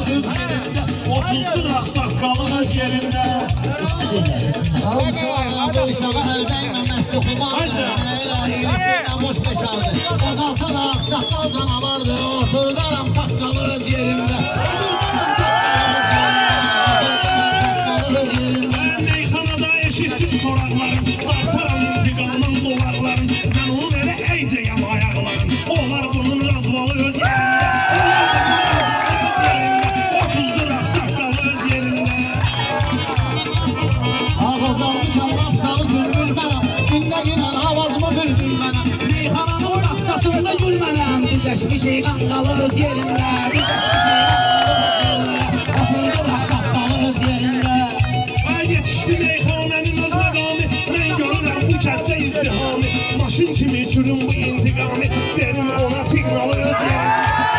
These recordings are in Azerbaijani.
öz yerində 30 lira saqqalı öz yerində Almışlar bu uşağı əlbəylə məst oxumadı İlahiyisindən boş bekardı Qazansa da saqqal canavardı Oturdaram saqqalı öz yerində Meyxanada eşitdim soraqlarım Tartaram intiqamın dolarlarım Mən onun elə əycəyəm ayaqlarım Onlar bunun razvalı öz yerində 30 lira saqqalı öz yerində Ağızalmışam rapsalı sürgül mənəm Dinlə avazımı bülbül mənəm Meyxananın baxsasında gül mənəm Düzəşmişik qanqalı öz yerində Oturduraq saqqalı öz yerində Yetişdi meyxanənin öz məqamı Mən görürəm bu kətdə izdihamı Maşın kimi sürün bu intiqamı Verin ona siqnalı öz yerində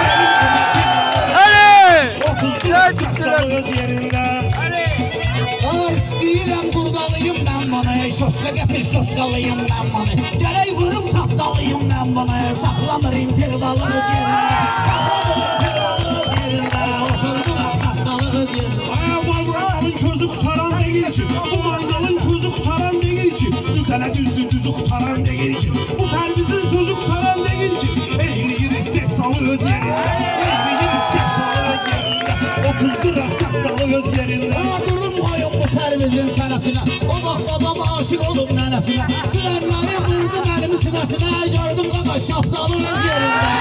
Verin ona siqnalı 30 lira saqqalı öz yerində İstəyirəm qurdalıyım mən bana Şoska gətir şoskalıyım mən bana Gərək vurum tapdalıyım mən bana Saxlamır intervalı öz yerində Oturduraq saqqalı öz yerində Mangalın közü qutaran deyil ki Bu mangalın közü qutaran deyil ki Düzələ düzdür düzü qutaran deyil ki Bu pərvizin sözü qutaran deyil ki Eyliyir istehsalı öz yerində Eyliyir istehsalı öz yerində 30 lira saqqalı öz yerində Durum qoyum bu pərvizin çənəsinə O vaxt babam aşıq olub nənəsinə Dünənləri vurdu mənim sinəsinə Gördüm qaqa şaftalı öz yerində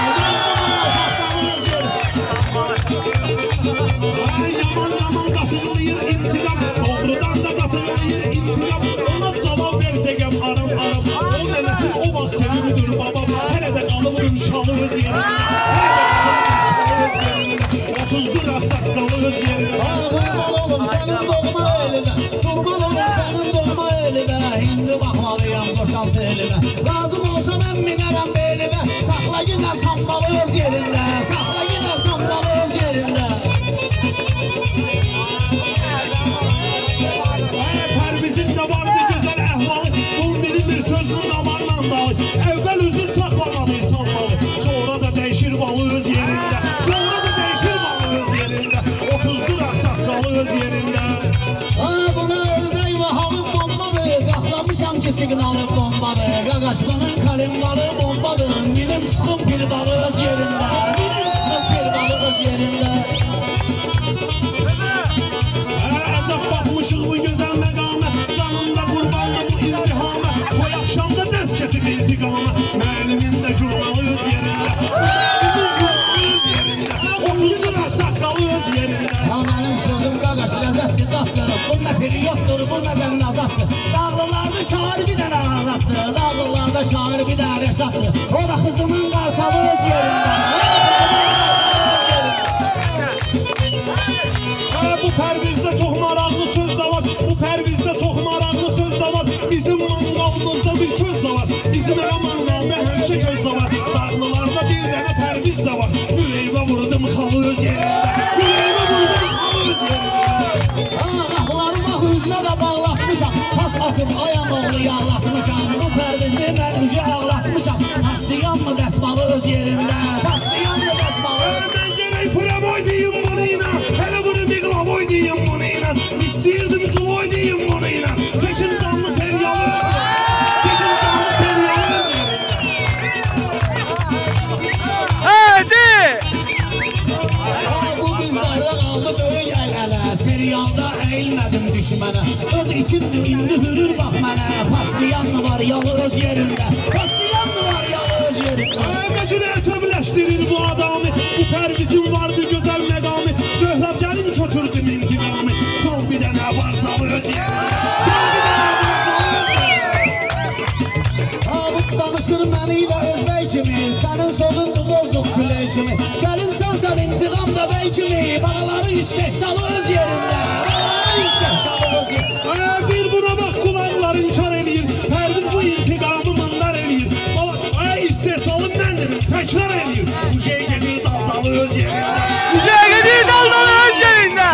Yaman yaman qatılıyır intiqam Doğrudan da qatılıyır intiqam Ona cavab verəcəyəm aram aram O nənəsin o vaxt sevimidir babam Hələ də qalıb uşalı öz yerində 30 lira saqqalı öz yerində Qurban olum sənin doğma elimə Qurban olum sənin doğma elimə Hindi baxmalıyam coşan selimə Lazım olsa mən minərəm belimə Saxla yine sambalı öz yerində Saxla yine sambalı öz yerində Pərvizin də var bir gözəl əhvalı Qul bilinir sözün damarla dalı Əvvəl özü saxlamalı sanmalı Sonra da dəyişir balı öz yerində Sonra da dəyişir balı öz yerində 30 lira saqqalı öz yerində Buna ördək və halım bombadır Qaxlamışam ki siqnalım bombadır Qaqaşmanın kalimları bombadır Minim çıxım bir balı öz yerində Minim çıxım bir balı öz yerində Əcəb baxmışıq bu gözəl məqamə Canımda qurbandı bu izdihamə Qoy axşamda dərs kesib intiqamə Müəllimin də jurnalı öz yerində Müəllimin jurnalı öz yerində 30 lira saqqalı öz yerində Mənim sözüm qaqaş ləzzətdir datlarım Bu nə periyoddur, bu nə bən azaddır Dağlılarda şair bir dənə ağlatdır Dağlılarda şair bir dənə rəşaddır O da kızımın qartalı öz yerində Bu pərvizdə çox maraqlı söz də var Bu pərvizdə çox maraqlı söz də var Bizim manqalımızda bir köz də var Bizim elə manqalda həmişə göz də var Dağlılarda bir dənə pərviz də var Ürəyimə vurdum xalı öz yerində Ürəyimə vurdum xalı öz yerində Qapıları bax üzünə də bağlatmışam Pas atıb ayam oğlu yağlatmışam Bu pərvizi mən üzü ağlatmışam Paslayan mı dəsmalı öz yerində Paslayan mı dəsmalı Mən gərək pıram oynayım bunu ilə Hələ vurum iqlam oynayım bunu ilə İstəyirdim zul oynayım bunu ilə Çəkim canlı seriyalı Çəkim canlı seriyalı Hadi! Bu bizlərlə qaldı böyük əl-ələ Seriyalda əyilmədim düşmənə Öz itimdir indi hürür bax mənə Paslayan mı var yalı öz yerində Paslayan mı var yalı öz yerində Məcələ əsəbləşdirir bu adamı Bu pərvizin vardı gözəl məqamı Zöhrab gəlin kötürdüm intiqamı Son bir dənə varsalı öz yerində Son bir dənə varsalı öz yerində Abud danışır məni ilə özbəy kimi Sənin sözündür bozduq külək kimi Gəlin sən intiqam da bəy kimi Bağları istehsalı öz yerində Bağları istehsalı öz yerində Bir buna bax qulaqların kar eləyir Pərviz bu intiqamı mandar eləyir İstehsalım mən dedim təkrar eləyir Bu şey gedir daldalı öz yerində Bu şey gedir daldalı öz yerində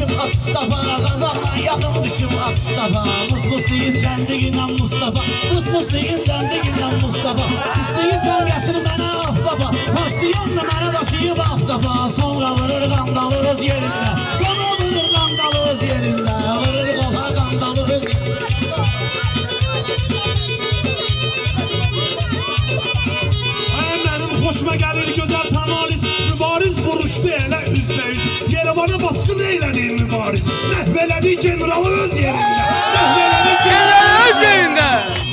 Mustafa, Qazaqla yaxın düşüm Mustafa Mus-mus deyib zəndiqinə Mustafa Mus-mus Mıstıqın cəndiqindən Mustafa İstəyirsən gətir mənə aftaba Pastiyanla mənə daşıyıb aftaba Sonra vurur qandalı öz yerində Sonra vurur qandalı öz yerində Vurur qola qandalı öz yerində Mənim xoşuma gəlir gözəl tamaliz Mübariz vuruşdu elə üzbəüz Yerevana basqın eylədi mübariz Məhv elədi generalı öz yerində Məhv elədi Generalı öz yerində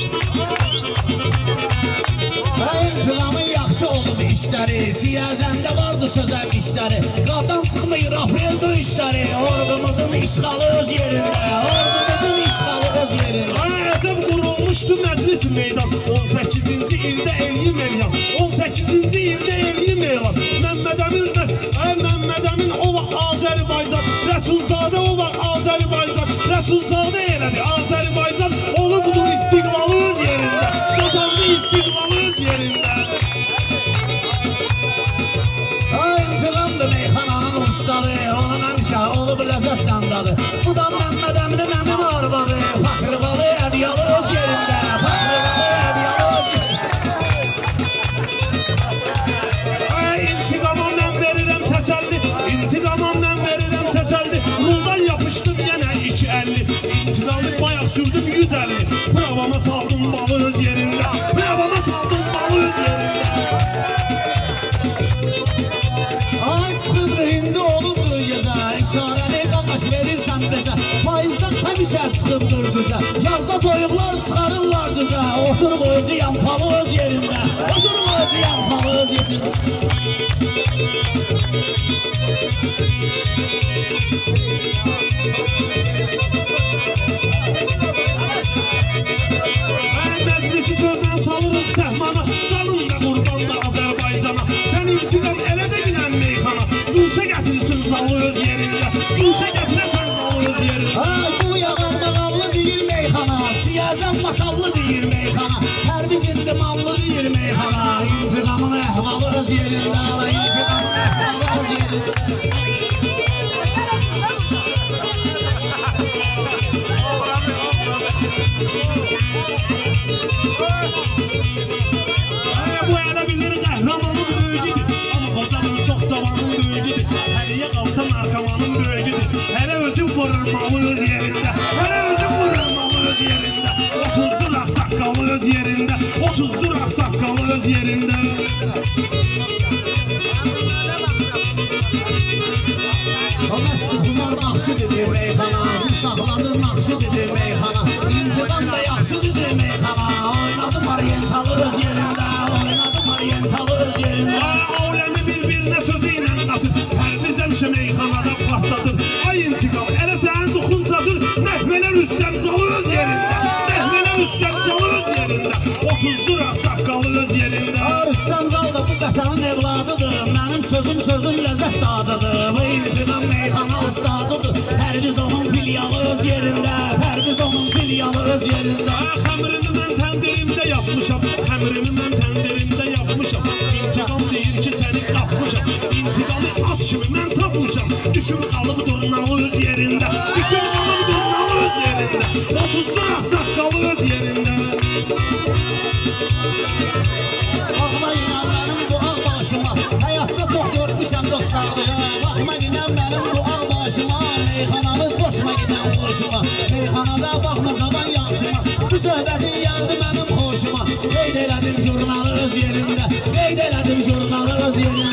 İntiqamın yaxşı olub işləri Siyazəndə vardı sözəm işləri Qaddan sıxmayır aprel döyüşləri Ordumuzun işğalı öz yerində Ordumuzun işğalı öz yerində Əcəb qurulmuşdu məclis meydan 18-ci ildə elli milyon 18-ci ildə elli milyon Məmməd Əmin o vaxt Azərbaycan Rəsulzadə o vaxt Azərbaycan Rəsulzadə elədi Azərbaycan Onu budur istiqlalı öz yerində Qazandı istiqlalı öz yerində İntiqamdır meyxananın ustalı Onun həmişə olub ləzzət dandadı Bu da Məmməd Əminin əmin arvadı Fakri balı ədiyalı öz yerində Fakri balı ədiyalı öz yerində İntiqama mən verirəm təsəlli İntiqama mən verirəm təsəlli Ruldan yapışdım yenə 250 İntiqamı bayaq sürdüm 150 Pravama saldım balı öz yerində Pravama saldım balı öz yerində Ay çıxıbdır indi olubdur gecə İşarəni qaqaş verirsən bizə Faizdən həmişə çıxıbdır düzə Yazda toyuqlar çıxarırlar düzə Otur qoyucu yanfalı öz yerində Otur qoyucu yanfalı öz yerində Məclisi sözdən salırıq səhmana Canım və qurban da Azərbaycana Sən intiqam elə də gilən meyxana Zuşə gətirsin salı öz yerində Zuşə gətirəsən salı öz yerində Güya qarmaqallı deyir meyxana Siyazən masallı deyir meyxana Hər biz indi mallı deyir meyxana İntiqamın əhvalı öz yerində İntiqamın əhvalı öz yerində Bu elə bilir qəhrəmanın böyücüdür Amma qocadır çox cavanın böyücüdür Həliyə qalsa narkomanın böyücüdür Hələ özü vurur malı öz yerində Hələ özü vurur malı öz yerində 30'dur ağsaqqalı öz yerində 30'dur ağsaqqalı öz yerində O məstixunar baxşı dedi meyxana Bu saxladın naxşı dedi meyxana İntiqam da yaxşı dedi meyxana Oynadım oryentalı öz yerində Oynadım oryentalı öz yerində Aləmi bir-birinə sözü ilə qatır Pərviz əmşə meyxanada partladır Ay intiqam elə sənin duxuncadır Məhvələr üstəm zalı öz yerində Məhvələr üstəm zalı öz yerində 30'dur ağsaqqalı öz yerində Rüstəm Zal da bu vətənin evladıdır Mənim sözüm ləzzət dadıdır Bu intiqam meyxana ustadıdır Hər biz onun filiyalı öz yerində Hər biz onun filiyalı öz yerində Xəmrimi mən təndirimdə yapmışam Xəmrimi mən təndirimdə yapmışam İntiqam deyir ki səni qapmışam İntiqamı at kimi mən sapmışam Düşüm qalıb durnalı öz yerində Düşüm qalıb durnalı öz yerində 30'dur ağsaqqalı öz yerində Baxma inan mənim bu ağ başıma Həyatda çox görmüşəm dostlarlığı Baxma inan mənim bu ağ başıma Meyxanalı boşma gidən boşuma Meyxanada baxma zaman yaxşıma Bu söhbətin gəldi mənim xoşuma Qeyd elədim jurnalı öz yerində Qeyd elədim jurnalı öz yerində